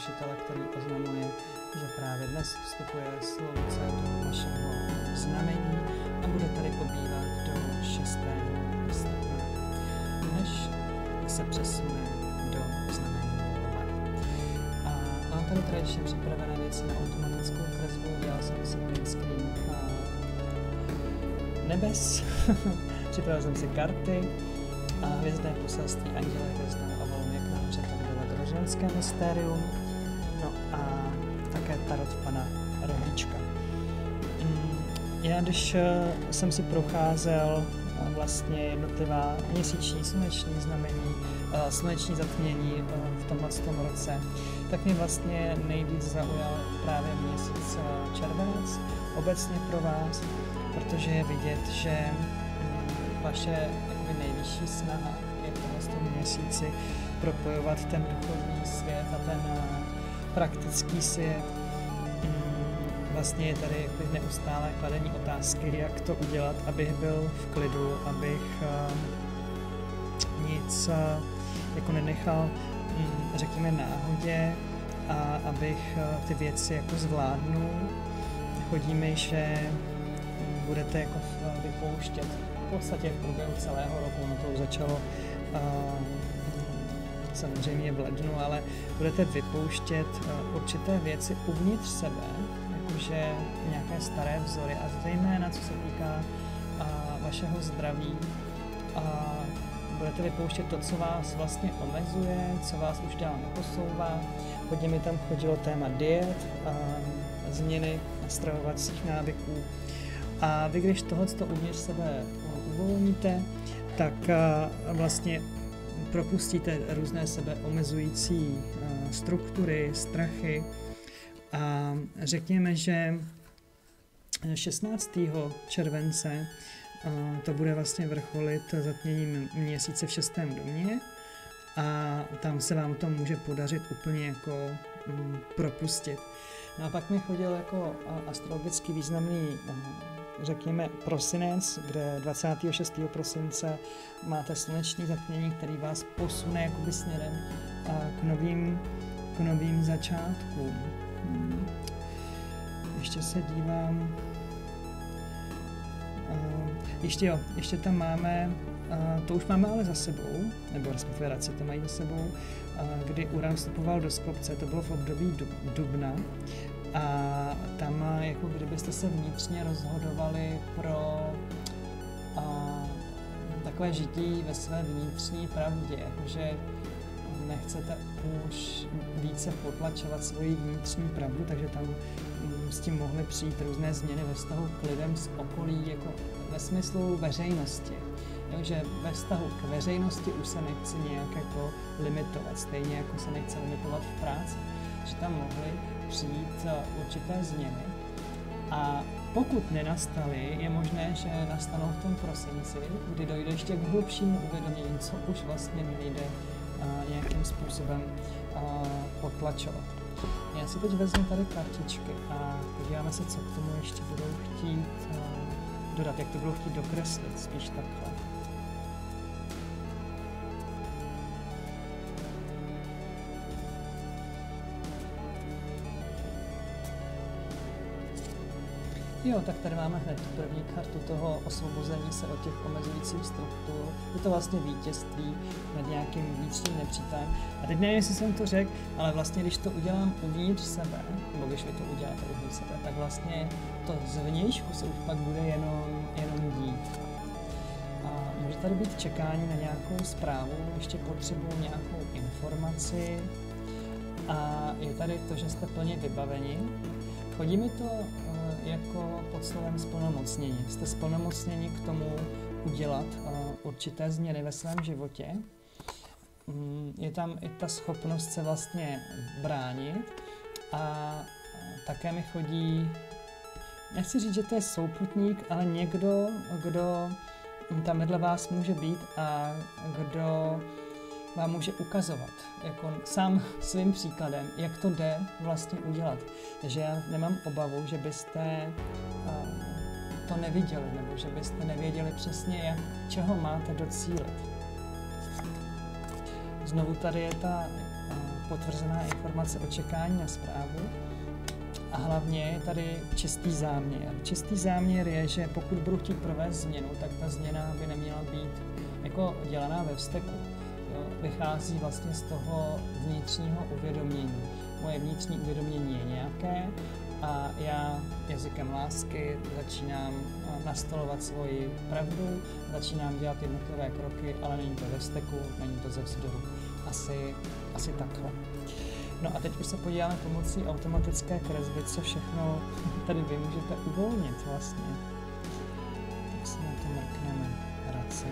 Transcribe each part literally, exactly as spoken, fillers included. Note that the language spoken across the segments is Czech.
rušitele, který oznamuje, že právě dnes vstupuje Slunce do vašeho znamení a bude tady pobývat do šestého srpna, než se přesune do znamení Lva. A mám tady tradičně připravené věci na automatickou kresbu, udělal jsem si print screen nebes, připravil jsem si karty a hvězdné poselství Anděle hvězdného Avalonu, jak nám překládala rožanské mystérium, no a také tarot pana Rohlíčka. Já když jsem si procházel vlastně jednotlivá měsíční sluneční znamení, sluneční zatmění v tomhle tom roce, tak mě vlastně nejvíc zaujal právě měsíc červenec obecně pro vás, protože je vidět, že vaše jakoby nejvyšší snaha je v tom měsíci propojovat ten duchovní svět a ten praktický svět. Vlastně je tady neustále kladení otázky, jak to udělat, abych byl v klidu, abych nic jako nenechal, řekněme, náhodě a abych ty věci jako zvládnul. Chodí mi, že budete jako vypouštět v podstatě v průběhu celého roku, no to už začalo uh, samozřejmě v lednu, ale budete vypouštět uh, určité věci uvnitř sebe, jakože nějaké staré vzory a zejména co se týká uh, vašeho zdraví, uh, budete vypouštět to, co vás vlastně omezuje, co vás už dál neposouvá. Hodně mi tam chodilo téma diet, uh, změny stravovacích návyků. A vy, když tohleto uvnitř sebe uvolníte, tak vlastně propustíte různé sebe omezující struktury, strachy a řekněme, že šestnáctého července to bude vlastně vrcholit zatměním měsíce v šestém domě a tam se vám to může podařit úplně jako propustit. No a pak mi chodil jako astrologicky významný, řekněme, prosinec, kde dvacátého šestého prosince máte sluneční zatmění, který vás posune jakoby směrem k novým, k novým začátkům. Ještě se dívám. Ještě jo, ještě tam máme, to už máme ale za sebou, nebo respektive radci to mají za sebou, kdy Uran vstupoval do Skopce, to bylo v období dubna. A tam, jako kdybyste se vnitřně rozhodovali pro a, takové žití ve své vnitřní pravdě, jakože nechcete už více potlačovat svoji vnitřní pravdu, takže tam m, s tím mohly přijít různé změny ve vztahu k lidem z okolí, jako ve smyslu veřejnosti. Jo, že ve vztahu k veřejnosti už se nechci nějak jako limitovat, stejně jako se nechce limitovat v práci, že tam mohly přijít určité změny a pokud nenastaly, je možné, že nastanou v tom prosinci, kdy dojde ještě k hlubšímu uvědomění, co už vlastně nejde uh, nějakým způsobem uh, potlačovat. Já si teď vezmu tady kartičky a podíváme se, co k tomu ještě budou chtít uh, dodat, jak to budou chtít dokreslit, spíš takhle. Jo, tak tady máme hned tu první kartu toho osvobození se od těch omezujících struktur. Je to vlastně vítězství nad nějakým vnitřním nepřítelem. A teď nevím, jestli jsem to řekl, ale vlastně když to udělám uvnitř sebe, nebo když vy to uděláte uvnitř sebe, tak vlastně to zvnějšku se už pak bude jenom, jenom dít. A může tady být čekání na nějakou zprávu, ještě potřebuji nějakou informaci. A je tady to, že jste plně vybaveni. Chodí mi to jako pod slovem splnomocnění. Jste splnomocněni k tomu udělat uh, určité změny ve svém životě. Um, je tam i ta schopnost se vlastně bránit a uh, také mi chodí, nechci říct, že to je souputník, ale někdo, kdo tam vedle vás může být a kdo vám může ukazovat, jako sám svým příkladem, jak to jde vlastně udělat. Takže já nemám obavu, že byste uh, to neviděli, nebo že byste nevěděli přesně, jak, čeho máte docílit. Znovu tady je ta uh, potvrzená informace o čekání na zprávu. A hlavně je tady čistý záměr. Čistý záměr je, že pokud budu chtít provést změnu, tak ta změna by neměla být jako dělaná ve vzteku. Jo? Vychází vlastně z toho vnitřního uvědomění. Moje vnitřní uvědomění je nějaké a já jazykem lásky začínám nastolovat svoji pravdu, začínám dělat jednotlivé kroky, ale není to ve vzteku, není to ze vzdoru. Asi, asi takhle. No a teď už se podíváme pomocí automatické kresby, co všechno tady vy můžete uvolnit vlastně. Tak si na to mrkneme. Raci.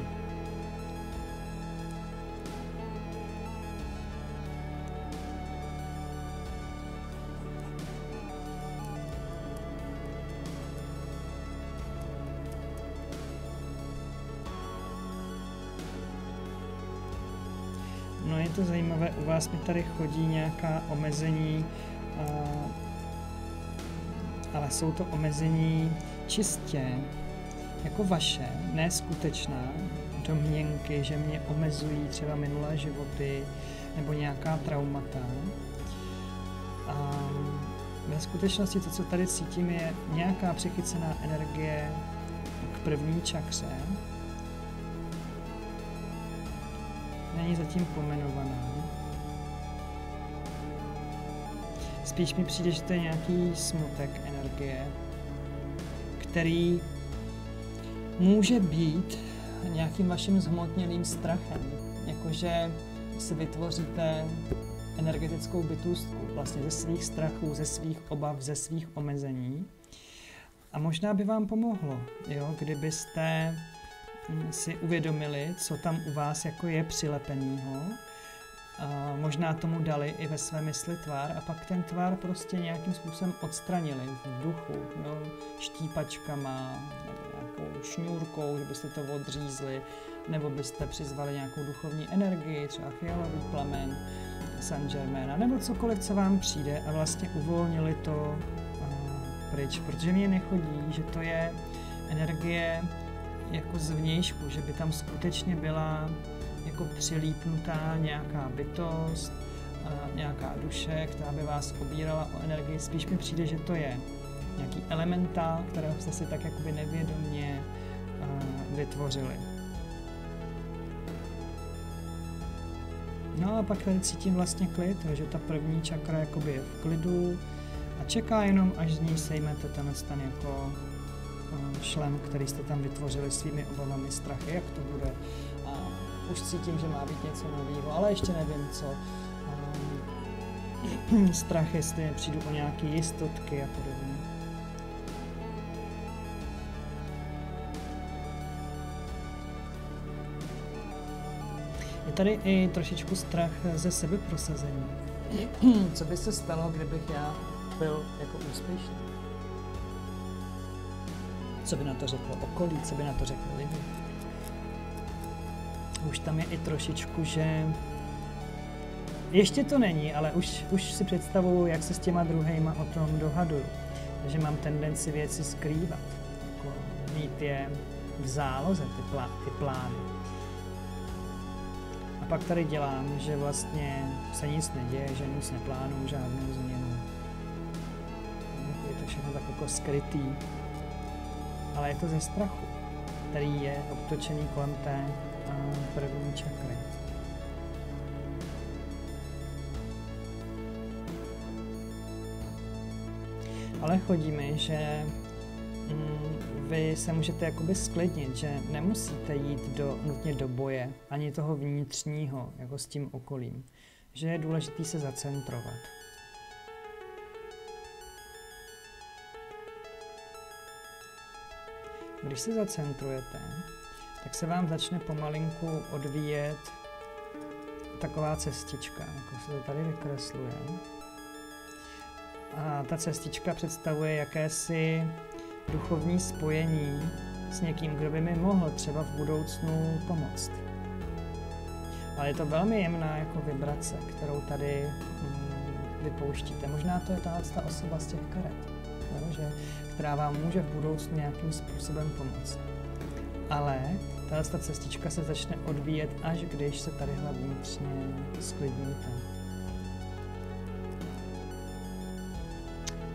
No je to zajímavé, u vás mi tady chodí nějaká omezení, uh, ale jsou to omezení čistě jako vaše, ne skutečná domněnky, že mě omezují třeba minulé životy nebo nějaká traumata. A ve skutečnosti to, co tady cítím, je nějaká přechycená energie k první čakře. Není zatím pomenovaná. Spíš mi přijde, že to je nějaký smutek energie, který může být nějakým vaším zhmotněným strachem. Jakože si vytvoříte energetickou bytůstku vlastně ze svých strachů, ze svých obav, ze svých omezení. A možná by vám pomohlo, jo, kdybyste si uvědomili, co tam u vás jako je přilepenýho. A možná tomu dali i ve své mysli tvar a pak ten tvar prostě nějakým způsobem odstranili v duchu, jo, štípačkama, nějakou šňůrkou, že byste to odřízli, nebo byste přizvali nějakou duchovní energii, třeba fialový plamen, Saint Germain, nebo cokoliv, co vám přijde a vlastně uvolnili to uh, pryč, protože mě nechodí, že to je energie jako zvnějšku, že by tam skutečně byla jako přilípnutá nějaká bytost, nějaká duše, která by vás obírala o energii. Spíš mi přijde, že to je nějaký elementál, kterého jste si tak jakoby nevědomně vytvořili. No a pak tady cítím vlastně klid, že ta první čakra jakoby je v klidu a čeká jenom, až z ní sejmete ten stan jako šlem, který jste tam vytvořili svými obavami, strachy, jak to bude. A už cítím, že má být něco nového, ale ještě nevím co. Um, strach, jestli přijdu o nějaké jistotky a podobně. Je tady i trošičku strach ze sebeprosazení. Co by se stalo, kdybych já byl jako úspěšný? Co by na to řeklo okolí, co by na to řekli lidi. Už tam je i trošičku, že ještě to není, ale už, už si představuju, jak se s těma druhejma o tom dohaduju. Takže mám tendenci věci skrývat, jako mít je v záloze, ty, plá, ty plány. A pak tady dělám, že vlastně se nic neděje, že nic neplánuju, žádnou změnu. Je to všechno tak jako skrytý. Ale je to ze strachu, který je obtočený kolem té první čakry. Ale chodí mi, že mm, vy se můžete jakoby sklidnit, že nemusíte jít do, nutně do boje, ani toho vnitřního, jako s tím okolím. Že je důležité se zacentrovat. Když se zacentrujete, tak se vám začne pomalinku odvíjet taková cestička, jako se to tady vykresluje. A ta cestička představuje jakési duchovní spojení s někým, kdo by mi mohl třeba v budoucnu pomoct. Ale je to velmi jemná jako vibrace, kterou tady mm, vypouštíte. Možná to je tahle ta osoba z těch karet, jo, že, která vám může v budoucnu nějakým způsobem pomoct. Ale tahle ta cestička se začne odvíjet, až když se tadyhle vnitřně sklidníte.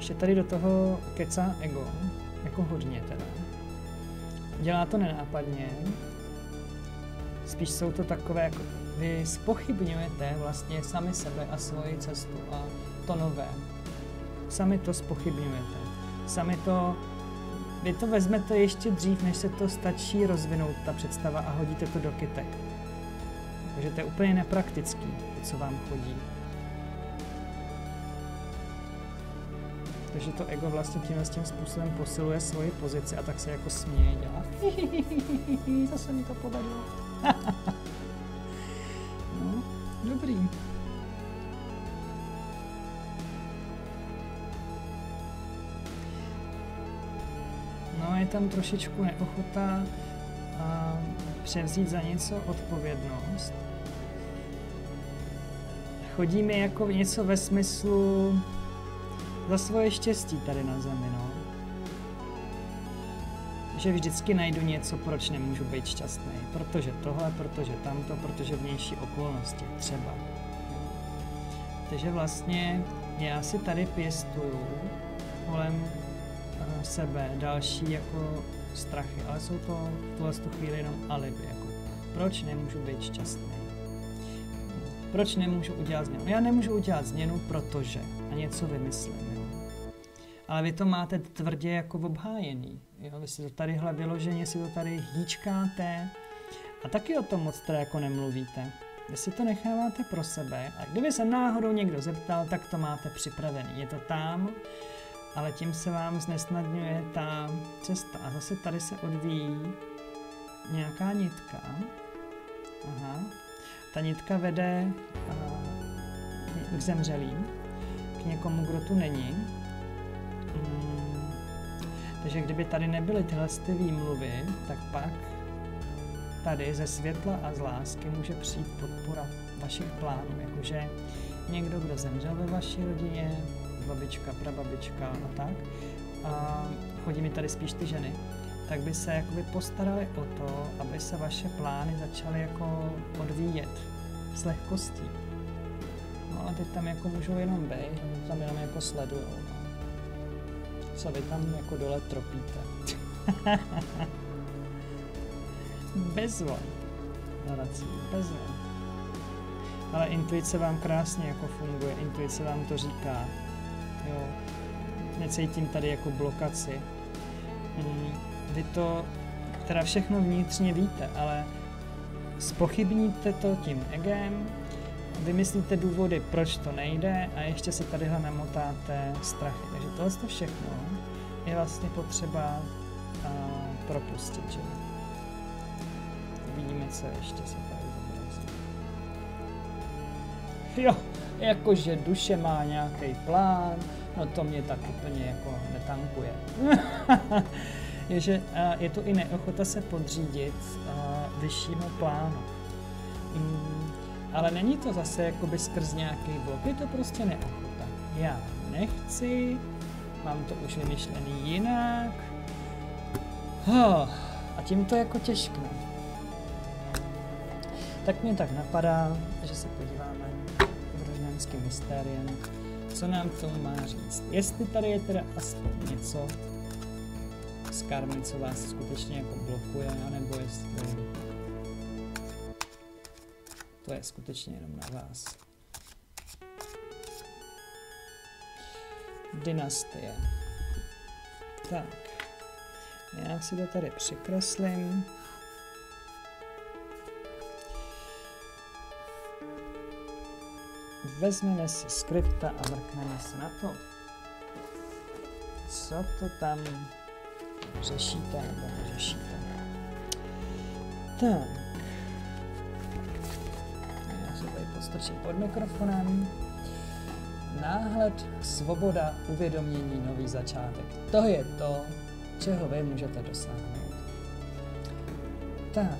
Ještě tady do toho kecá ego, jako hodně teda. Dělá to nenápadně. Spíš jsou to takové, jako vy zpochybňujete vlastně sami sebe a svoji cestu a to nové. Sami to zpochybňujete. Sami to, vy to vezmete ještě dřív, než se to stačí rozvinout, ta představa, a hodíte to do kytek. Takže to je úplně nepraktický, co vám chodí. Takže to ego vlastně tímhle tím způsobem posiluje svoji pozici a tak se jako směje, dělá. Zase mi to povedlo. No, dobrý. No, je tam trošičku neochota a převzít za něco odpovědnost. Chodí mi jako něco ve smyslu za svoje štěstí tady na zemi, no. Že vždycky najdu něco, proč nemůžu být šťastný. Protože tohle, protože tamto, protože vnější okolnosti, třeba. Takže vlastně já si tady pěstuju kolem sebe další jako strachy, ale jsou to v tuhle chvíli jenom alibi. Jako, proč nemůžu být šťastný? Proč nemůžu udělat změnu? Já nemůžu udělat změnu, protože a něco vymyslím. Jo. Ale vy to máte tvrdě jako obhájený. Jo. Vy si to tadyhle vyloženě si to tady hýčkáte a taky o tom moc teda jako nemluvíte. Vy si to necháváte pro sebe a kdyby se náhodou někdo zeptal, tak to máte připravený. Je to tam, ale tím se vám znesnadňuje ta cesta. A zase tady se odvíjí nějaká nitka. Aha. Ta nitka vede uh, k zemřelým, k někomu, kdo tu není. Mm. Takže kdyby tady nebyly tyhle ty výmluvy, tak pak tady ze světla a z lásky může přijít podpora vašich plánů. Jakože někdo, kdo zemřel ve vaší rodině, babička, prababička a tak. A chodí mi tady spíš ty ženy. Tak by se jakoby postarali o to, aby se vaše plány začaly jako odvíjet s lehkostí. No a teď tam jako můžou jenom být, tam jenom jako sledujou. No. Co vy tam jako dole tropíte. Bezvon. Nadací, bezvon. Ale intuice vám krásně jako funguje, intuice vám to říká. Jo. Necítím tady jako blokaci. Mm. Vy to teda všechno vnitřně víte, ale zpochybníte to tím egem, vymyslíte důvody, proč to nejde a ještě si tadyhle namotáte strachy. Takže tohle všechno je vlastně potřeba uh, propustit. Že? Vidíme, co ještě se tady zobrazí. Jo, jakože duše má nějaký plán, no to mě tak úplně jako netankuje. je, že uh, je to i neochota se podřídit uh, vyššímu plánu. Mm, ale není to zase jakoby skrz nějaký blok, je to prostě neochota. Já nechci, mám to už vymyšlený jinak. Oh, a tím to jako těžkne. Tak mě tak napadá, že se podíváme rožňanským mystériem, co nám k tomu má říct. Jestli tady je teda aspoň něco z karmy, co vás skutečně jako blokuje, anebo jestli to je skutečně jenom na vás. Dynastie. Tak. Já si to tady přikreslím. Vezmeme si skripta a mrkneme se na to. Co to tam řešíte nebo neřešíte. Tak. Já se tady podstrčím pod mikrofonem. Náhled, svoboda, uvědomění, nový začátek. To je to, čeho vy můžete dosáhnout. Tak.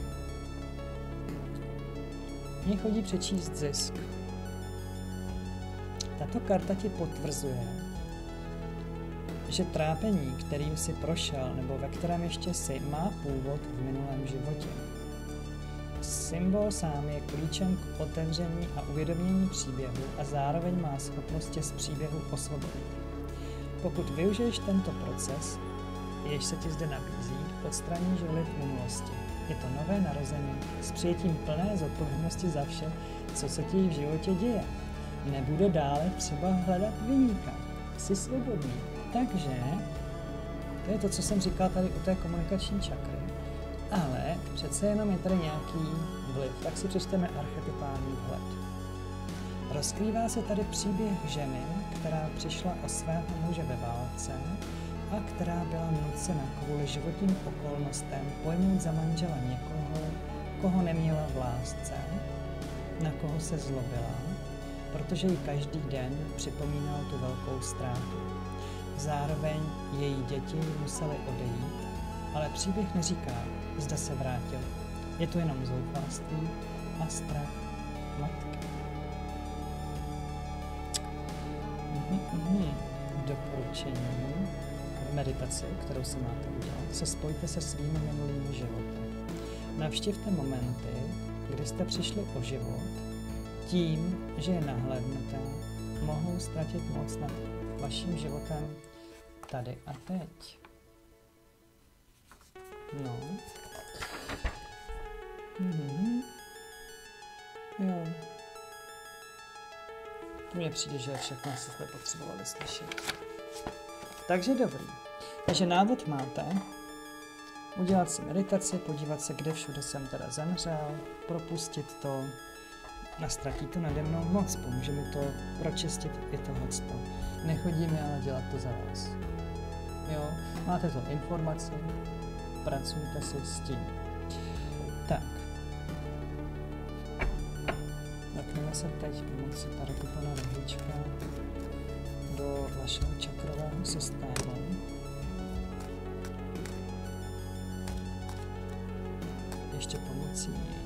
Mně chodí přečíst zisk. Tato karta ti potvrzuje, že trápení, kterým jsi prošel, nebo ve kterém ještě jsi, má původ v minulém životě. Symbol sám je klíčem k otevření a uvědomění příběhu a zároveň má schopnost z příběhu osvobodit. Pokud využiješ tento proces, jež se ti zde nabízí, odstraníš vliv minulosti. Je to nové narození s přijetím plné zodpovědnosti za vše, co se ti v životě děje. Nebude dále třeba hledat viníka. Jsi svobodný. Takže, to je to, co jsem říkal tady u té komunikační čakry, ale přece jenom je tady nějaký vliv. Tak si přečteme archetypální vhled. Rozkrývá se tady příběh ženy, která přišla o svého muže ve válce a která byla nucena kvůli životním okolnostem pojmout za manžela někoho, koho neměla v lásce, na koho se zlobila, protože jí každý den připomínal tu velkou ztrátu. Zároveň její děti musely odejít, ale příběh neříká, zda se vrátil. Je to jenom zoufalství a strach matky. Mm-hmm. Doporučení meditaci, kterou si máte udělat, se spojte se svými minulými životy. Navštivte momenty, kdy jste přišli o život, tím, že je nahlédnete, mohou ztratit moc nad vaším životem tady a teď. No. Mhm. Jo. Mně přijde, že všechno si jste potřebovali slyšet. Takže dobrý. Takže návod máte udělat si meditaci, podívat se, kde všude jsem teda zemřel, propustit to, nastratí to nade mnou moc, pomůže mi to pročistit i tohleto. Nechodíme ale dělat to za vás. Jo, máte to informaci, pracujte si s tím. Tak. Zapneme se teď pomocí Parakupana rohlíčka do vašeho čakrového systému. Ještě pomocí něj.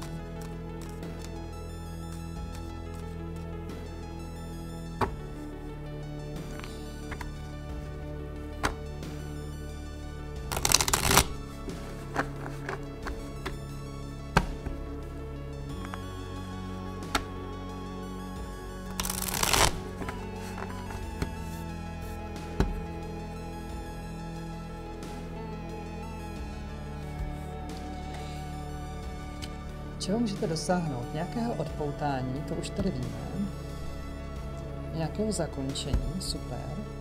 Čeho můžete dosáhnout? Nějakého odpoutání, to už tady víme. Nějakého zakončení, super.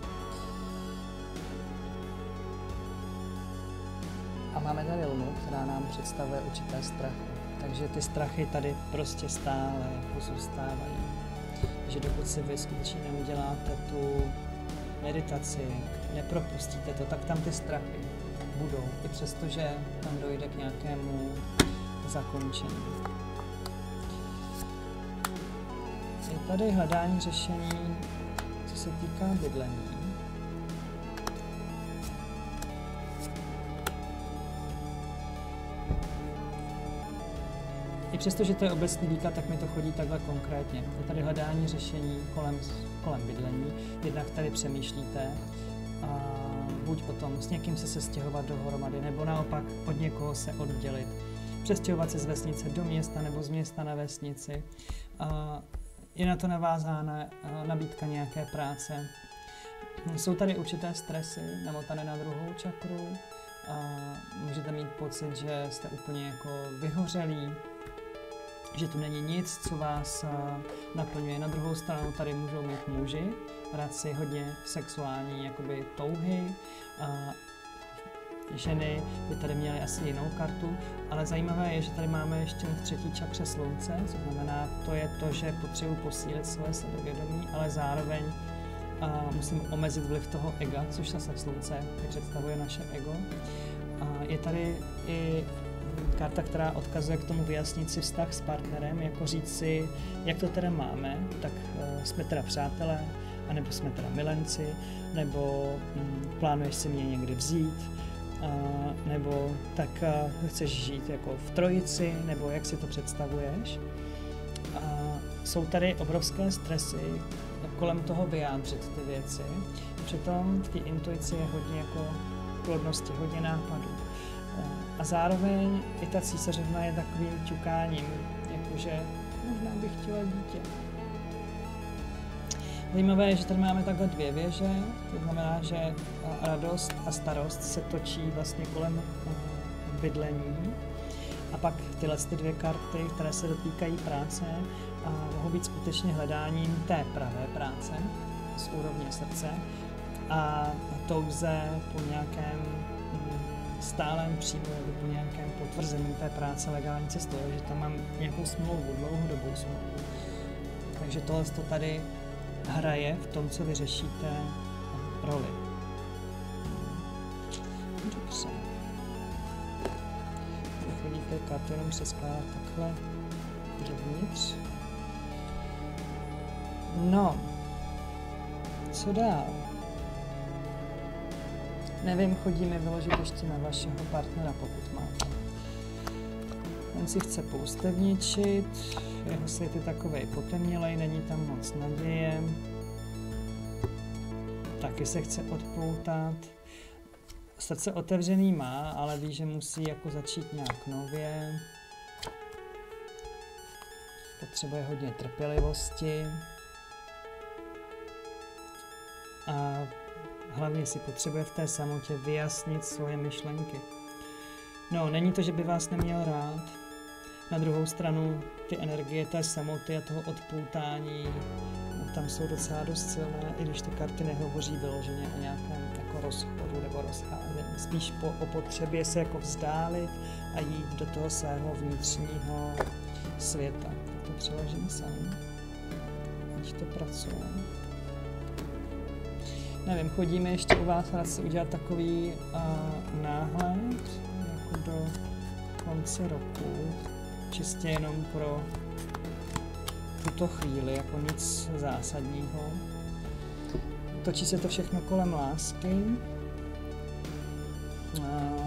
A máme tady lunu, která nám představuje určité strachy. Takže ty strachy tady prostě stále jako zůstávají. Že dokud si vy skutečně neuděláte tu meditaci, nepropustíte to, tak tam ty strachy budou. I přesto, že tam dojde k nějakému zakončení. Je tady hledání řešení, co se týká bydlení. I přesto, že to je obecný výklad, tak mi to chodí takhle konkrétně. Je tady hledání řešení kolem, kolem bydlení. Jednak tady přemýšlíte, a buď o tom s někým se sestěhovat dohromady, nebo naopak od někoho se oddělit. Přestěhovat se z vesnice do města nebo z města na vesnici. Je na to navázána nabídka nějaké práce. Jsou tady určité stresy, namotané na druhou čakru. Můžete mít pocit, že jste úplně jako vyhořelí, že tu není nic, co vás naplňuje. Na druhou stranu tady můžou mít muži, brát si hodně sexuální jakoby touhy. Ženy by tady měly asi jinou kartu, ale zajímavé je, že tady máme ještě v třetí čakře slunce, co znamená, to je to, že potřebuji posílit svoje sebevědomí, ale zároveň a musím omezit vliv toho ega, což zase slunce představuje naše ego. A je tady i karta, která odkazuje k tomu vyjasnit si vztah s partnerem, jako říct si, jak to teda máme, tak uh, jsme teda přátelé, anebo jsme teda milenci, nebo hm, plánuješ si mě někdy vzít, uh, nebo tak uh, chceš žít jako v trojici, nebo jak si to představuješ. Uh, jsou tady obrovské stresy kolem toho vyjádřit ty věci. Přitom v té intuici je hodně jako plodnosti, hodně nápadů. A zároveň i ta císařovna je takovým ťukáním, jakože možná bych chtěla dítě. Zajímavé je, že tady máme takhle dvě věže, to znamená, že radost a starost se točí vlastně kolem bydlení. A pak tyhle ty dvě karty, které se dotýkají práce, a mohou být skutečně hledáním té pravé práce z úrovně srdce a touze po nějakém stálem příjmu nebo po nějakém potvrzení té práce legální cestou, že tam mám nějakou smlouvu, dlouhodobou smlouvu. Takže tohle to tady hraje v tom, co vy řešíte, roli. Dobře. Chodíte karty jenom přeskládat takhle dovnitř. No, co dál? Nevím, chodíme vyložit ještě na vašeho partnera, pokud máte. On si chce poustevničit, jeho svět je takovej potemnělej, není tam moc naděje. Taky se chce odpoutat. Srdce otevřený má, ale ví, že musí jako začít nějak nově. Potřebuje hodně trpělivosti. A hlavně si potřebuje v té samotě vyjasnit svoje myšlenky. No, není to, že by vás neměl rád. Na druhou stranu ty energie té samoty a toho odpoutání tam jsou docela dost silné, i když ty karty nehovoří vyloženě o nějakém jako rozchodu nebo rozcházení. Spíš po, o potřebě se jako vzdálit a jít do toho svého vnitřního světa. Tak to přeložím sám, ať to pracuje. Nevím, chodíme ještě u vás, rád si udělat takový uh, náhled jako do konce roku, čistě jenom pro tuto chvíli, jako nic zásadního. Točí se to všechno kolem lásky. Uh,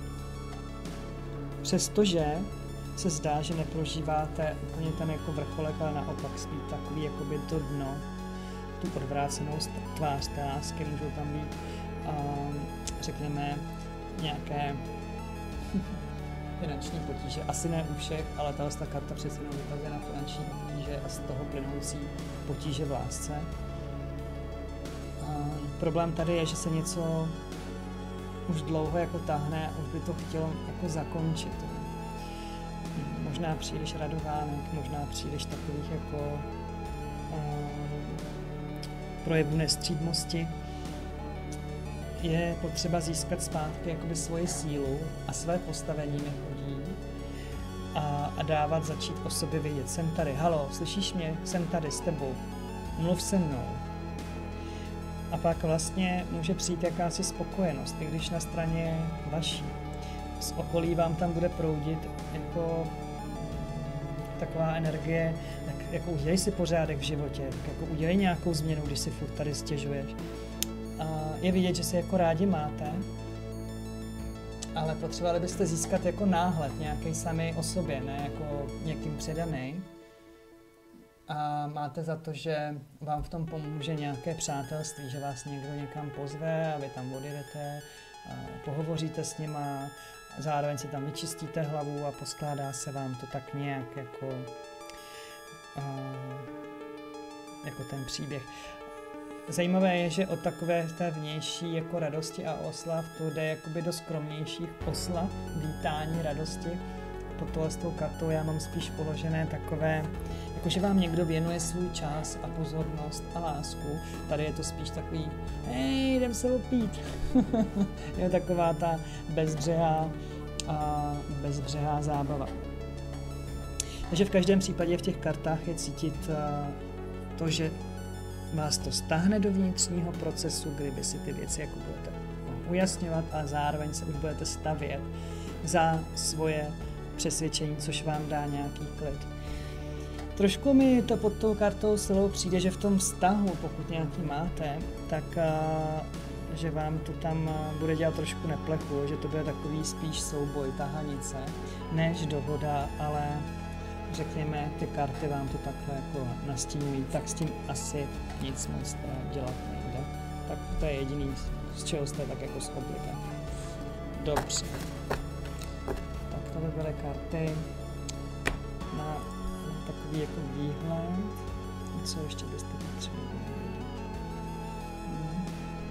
přestože se zdá, že neprožíváte úplně ten jako vrcholek, ale naopak spíš takový jakoby to dno, tu odvrácenou tvář té lásky, můžou tam být, um, řekněme, nějaké finanční potíže. Asi ne u všech, ale tahle ta karta přesně ukazuje na finanční potíže a z toho plynoucí potíže v lásce. Um, problém tady je, že se něco už dlouho jako tahne a už by to chtělo jako zakončit. Možná příliš radovánek, možná příliš takových jako um, projevů nestřídmosti. Je potřeba získat zpátky jakoby svoji sílu a své postavení mi chodí a, a dávat, začít o sobě vědět. Jsem tady, halo, slyšíš mě? Jsem tady s tebou. Mluv se mnou. A pak vlastně může přijít jakási spokojenost, i když na straně vaší. Z okolí vám tam bude proudit jako taková energie, tak jako udělej si pořádek v životě, tak jako udělej nějakou změnu, když si furt tady stěžuješ. A je vidět, že se jako rádi máte, ale potřebovali byste získat jako náhled nějaký sami o sobě, ne jako někým předaný. A máte za to, že vám v tom pomůže nějaké přátelství, že vás někdo někam pozve a vy tam odjedete, a pohovoříte s nima, zároveň si tam vyčistíte hlavu a poskládá se vám to tak nějak jako, uh, jako ten příběh. Zajímavé je, že od takové té vnější jako radosti a oslav to jde jakoby do skromnějších oslav, vítání, radosti. Pod tohle s tou kartou já mám spíš položené takové, jakože vám někdo věnuje svůj čas a pozornost a lásku. Tady je to spíš takový, hej, jdem se opít. Je taková ta bezbřehá, a bezbřehá zábava. Takže v každém případě v těch kartách je cítit to, že vás to stáhne do vnitřního procesu, kdy vy si ty věci jako budete ujasňovat a zároveň se už budete stavět za svoje přesvědčení, což vám dá nějaký klid. Trošku mi to pod tou kartou silou přijde, že v tom vztahu, pokud nějaký máte, tak že vám to tam bude dělat trošku neplechu, že to bude takový spíš souboj, tahanice, než dohoda, ale řekněme, ty karty vám to takhle jako nastínují, tak s tím asi nic moc dělat nejde. Tak to je jediný, z čeho jste tak jako zkoblíte. Dobře. Tak to by byly karty na, na takový jako výhled. Co ještě byste potřebovali? Hmm.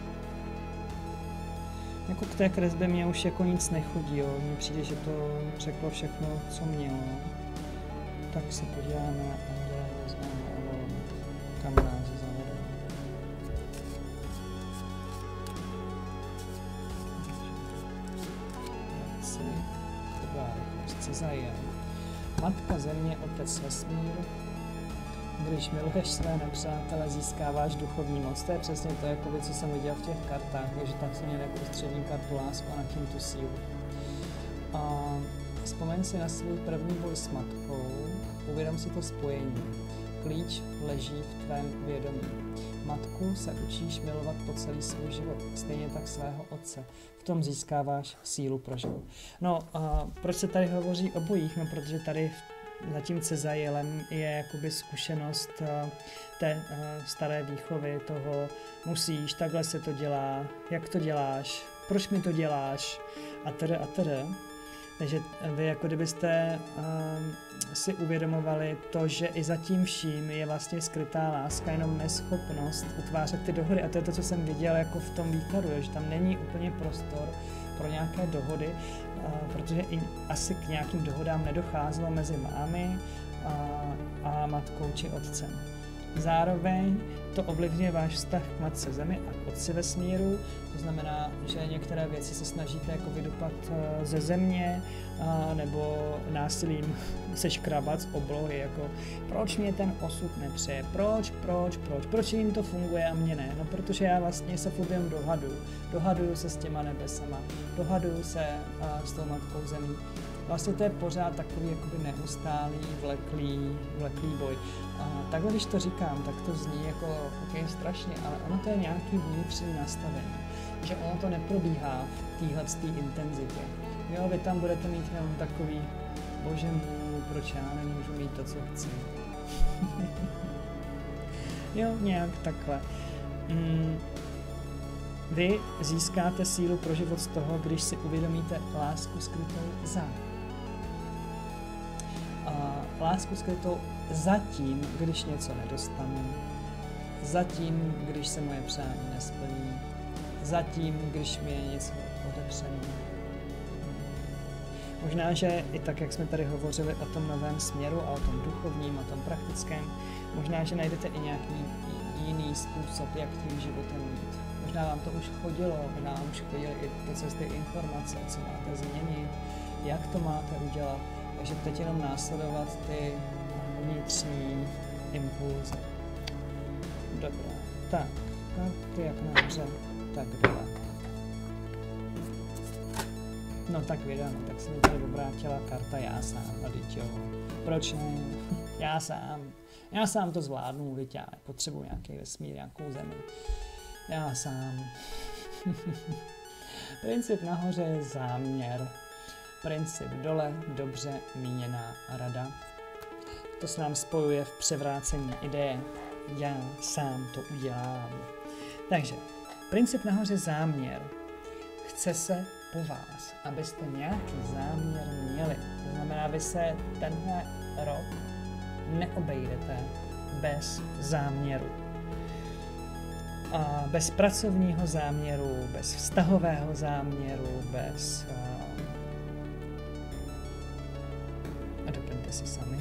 Jako k té kresbě mě už jako nic nechodí, jo. Mně přijde, že to řeklo všechno, co mělo. Tak se podíváme na Anděle neznámé Avalon, kam nás zavede. Cezajem. Matka země, otec vesmír. Když miluješ své nepřátele, získáváš duchovní moc. To je přesně to, jakoby, co jsem viděl v těch kartách, takže tak jsem měl jako střední kartu lásku a na tím tu sílu. A vzpomeň si na svůj první boj s matkou, uvědom si to spojení. Klíč leží v tvém vědomí. Matku se učíš milovat po celý svůj život, stejně tak svého otce. V tom získáváš sílu pro život. No, a proč se tady hovoří o bojích? No, protože tady za tím Cezajelem je jakoby zkušenost uh, té uh, staré výchovy, toho musíš, takhle se to dělá, jak to děláš, proč mi to děláš a tedy a tedy. Takže vy jako kdybyste um, si uvědomovali to, že i za tím vším je vlastně skrytá láska, jenom neschopnost utvářet ty dohody. A to je to, co jsem viděl jako v tom výkladu, že tam není úplně prostor pro nějaké dohody, uh, protože i asi k nějakým dohodám nedocházelo mezi vámi a, a matkou či otcem. Zároveň to ovlivňuje váš vztah k matce zemi a k otci vesmíru, to znamená, že některé věci se snažíte jako vydupat ze země a, nebo násilím seškrabat z oblohy, jako proč mě ten osud nepřeje, proč, proč, proč, proč jim to funguje a mě ne, no protože já vlastně se furt jen dohaduju, dohaduju se s těma nebesama, dohaduju se a, s tou matkou zemí. Vlastně to je pořád takový jakoby neustálý, vleklý, vleklý boj. A takhle, když to říkám, tak to zní jako okay, strašně, ale ono to je nějaký vnitřní nastavení. Že ono to neprobíhá v téhletý intenzitě. Jo, vy tam budete mít jenom takový, bože můj, proč já nemůžu mít to, co chci. Jo, nějak takhle. Mm. Vy získáte sílu pro život z toho, když si uvědomíte lásku skrytou za. A lásku skrytou zatím, když něco nedostanu, zatím, když se moje přání nesplní, zatím, když mi je něco odepřené. Možná, že i tak, jak jsme tady hovořili o tom novém směru a o tom duchovním, o tom praktickém, možná, že najdete i nějaký jiný způsob, jak tím životem mít. Možná vám to už chodilo, možná vám už chodily i ty cesty informace, co máte změnit, jak to máte udělat, takže teď jenom následovat ty vnitřní impulzy. Dobrá, tak, karty jak nahoře, tak dole. No tak vydáno, tak se mi tady obrátila karta já sám, a teď jo, proč ne, já sám, já sám to zvládnu, teď já potřebuji nějaký vesmír, nějakou zemi. Já sám. Princip nahoře je záměr. Princip dole dobře míněná rada. To se nám spojuje v převrácení ideje. Já sám to udělám. Takže, princip nahoře záměr. Chce se po vás, abyste nějaký záměr měli. To znamená, vy se tenhle rok neobejdete bez záměru. A bez pracovního záměru, bez vztahového záměru, bez... A doplňte si sami.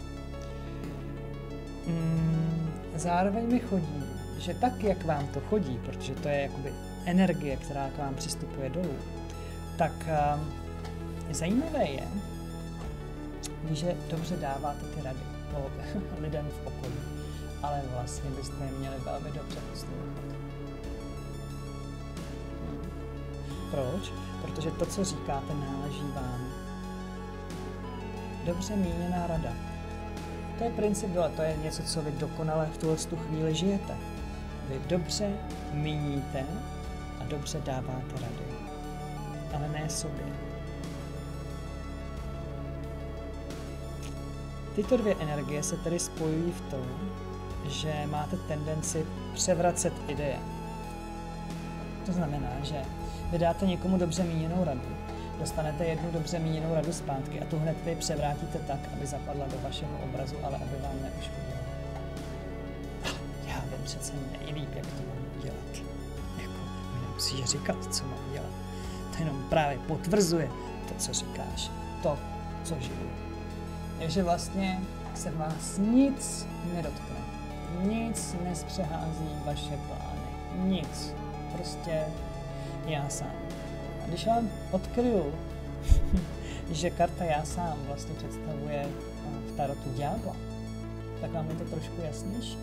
Mm, zároveň mi chodí, že tak, jak vám to chodí, protože to je jakoby energie, která k vám přistupuje dolů, tak um, zajímavé je, že dobře dáváte ty rady o lidem v okolí, ale vlastně byste je měli velmi dobře poslouchat. Proč? Protože to, co říkáte, náleží vám. Dobře míněná rada. To je princip dole, to je něco, co vy dokonale v tuhle chvíli žijete. Vy dobře míníte a dobře dáváte rady, ale ne sobě. Tyto dvě energie se tedy spojují v tom, že máte tendenci převracet ideje. To znamená, že vy dáte někomu dobře míněnou radu, dostanete jednu dobře míněnou radu zpátky a tu hned vy převrátíte tak, aby zapadla do vašeho obrazu, ale aby vám neuškodila. přece nejlíp, jak to mám dělat. Jako, mi nemusíš říkat, co mám dělat. To jenom právě potvrzuje to, co říkáš, to, co žiju. Takže vlastně se vás nic nedotkne. Nic nespřehází vaše plány. Nic. Prostě já sám. A když vám odkryju, že karta já sám vlastně představuje v tarotu ďábla, tak vám je to trošku jasnější.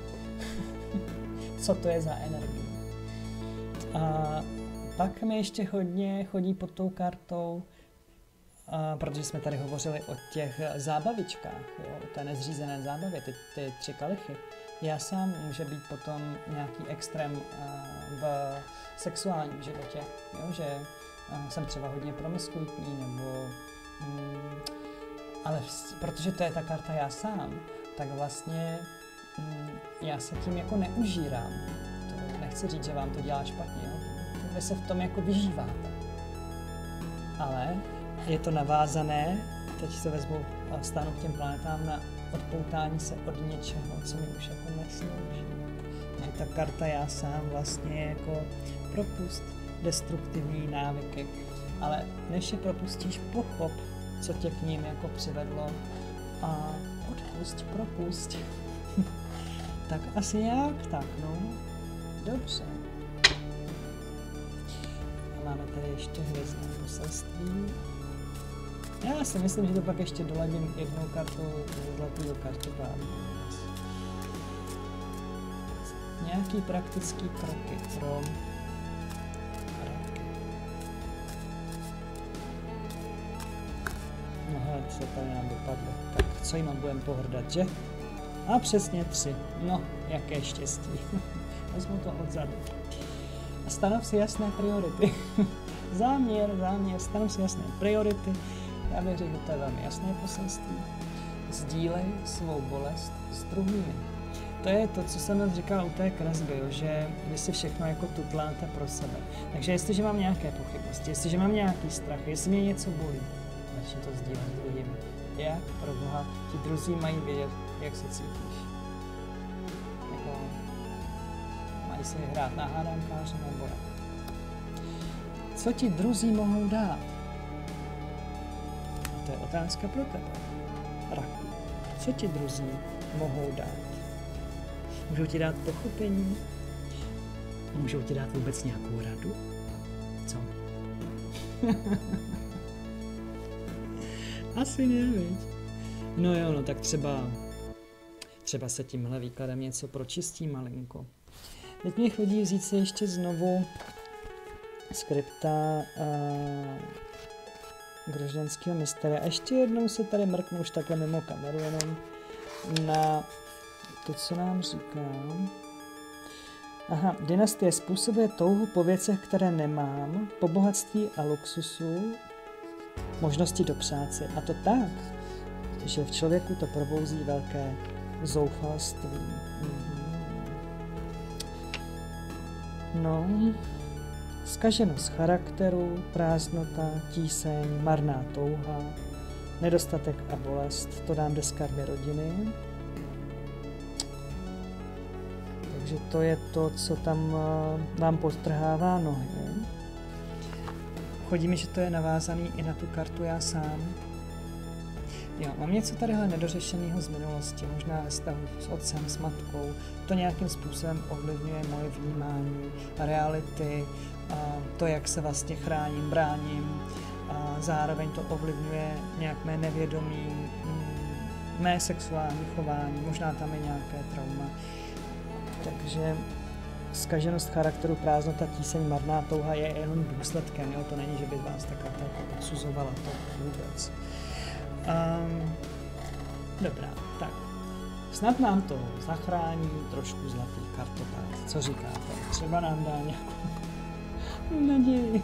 Co to je za energii. A pak mi ještě hodně chodí pod tou kartou, a protože jsme tady hovořili o těch zábavičkách, jo, o té nezřízené zábavě, ty, ty tři kalichy. Já sám může být potom nějaký extrém v sexuálním životě, jo, že jsem třeba hodně promiskuitní, nebo mm, ale v, protože to je ta karta já sám, tak vlastně mm, já se tím jako neužírám. To nechci říct, že vám to dělá špatně, jo. Vy se v tom jako vyžíváte. Ale je to navázané, teď se vezmu a vstánu k těm planetám, na odpoutání se od něčeho, co mi už jako neslouží. Takže ta karta já sám vlastně je jako propust, destruktivní návyky. Ale než je propustíš, pochop, co tě k ním jako přivedlo a odpusť, propusť. Tak asi nějak tak, no. Dobře. A máme tady ještě hvězdné poselství. Já si myslím, že to pak ještě doladím jednou kartou zlatého kartoplánu. Nějaký praktický kroky pro raky. No hele, co tady nám dopadlo. Tak co jim budeme pohrdat, že? A přesně tři. No, jaké štěstí. Vezmu to odzadu. A stanov si jasné priority. záměr, záměr, stanov si jasné priority. Já bych řekl, že to je velmi jasné poselství. Sdílej svou bolest s druhými. To je to, co jsem říkal u té kresby, jo, že vy si všechno jako tutláte pro sebe. Takže jestliže mám nějaké pochybnosti, jestliže mám nějaký strach, jestli mě něco bolí, začni to sdílet s druhými. Jak pro Boha ti druzí mají vědět, jak se cítíš. Jako, mají se hrát na hádankáře nebo jak. Co ti druzí mohou dát? To je otázka pro tebe, raku. Co ti druzí mohou dát? Můžou ti dát pochopení? Můžou ti dát vůbec nějakou radu? Co? Asi ne, viď? No jo, no tak třeba, třeba se tímhle výkladem něco pročistí malinko. Teď mě chodí vzít se ještě znovu skripta uh, grožďanského mysteria. A ještě jednou se tady mrknu už takhle mimo kameru, jenom na to, co nám říká. Aha, dynastie způsobuje touhu po věcech, které nemám, po bohatství a luxusu, možnosti dopřát si. A to tak, že v člověku to probouzí velké zoufalství. Mhm. No, zkaženost charakteru, prázdnota, tíseň, marná touha, nedostatek a bolest, to dám bez karmy rodiny. Takže to je to, co tam vám podtrhává nohy. Chodí mi, že to je navázaný i na tu kartu já sám. Jo, mám něco tadyhle nedořešeného z minulosti, možná ve vztahu s otcem, s matkou. To nějakým způsobem ovlivňuje moje vnímání reality, to, jak se vlastně chráním, bráním. A zároveň to ovlivňuje nějak mé nevědomí, mé sexuální chování, možná tam je nějaké trauma. Takže zkaženost charakteru, prázdnota, tíseň, marná touha je jenom důsledkem, jo? To není, že by vás ta karta jako odsuzovala, to vůbec. Um, dobrá, tak. Snad nám to zachrání trošku zlatý kartopát. Co říkáte? Třeba nám dá nějakou naději.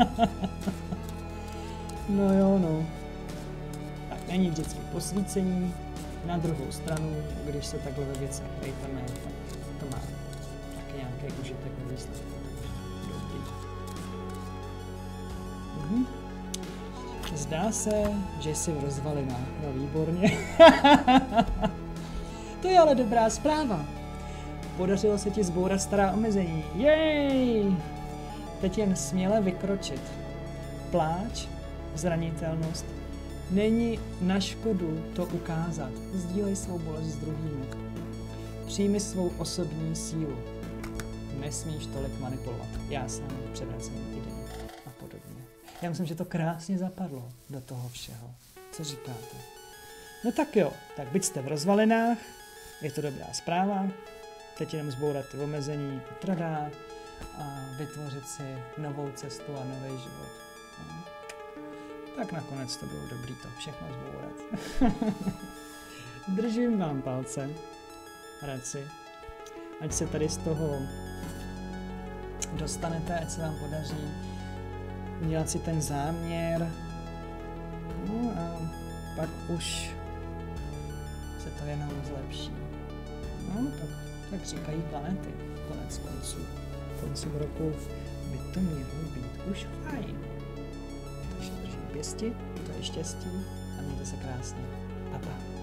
No jo, no. Tak není vždycky posvícení. Na druhou stranu, když se takhle ve věcech rejteme, tak to má taky nějaký užitek ve výsledku. Dobrý. Mhm. Zdá se, že jsi v rozvalinách. No výborně. To je ale dobrá zpráva. Podařilo se ti zbourat stará omezení. Jej! Teď jen směle vykročit. Pláč, zranitelnost. Není na škodu to ukázat. Sdílej svou bolest s druhými. Přijmi svou osobní sílu. Nesmíš tolik manipulovat. Já sám převracím idei a podobně. Já myslím, že to krásně zapadlo do toho všeho. Co říkáte? No tak jo, tak byť jste v rozvalinách, je to dobrá zpráva. Teď jenom zbourat ty omezení, tradá, a vytvořit si novou cestu a nový život. No. Tak nakonec to bylo dobrý to všechno zbourat. Držím vám palce, radci, ať se tady z toho dostanete, ať se vám podaří udělat si ten záměr. No a pak už se to jenom zlepší. No tak, tak říkají planety, konec konců. Koncem roku by to mělo být už fajn. Takže držím pěsti, to je štěstí a mějte se krásně. Pa, pa.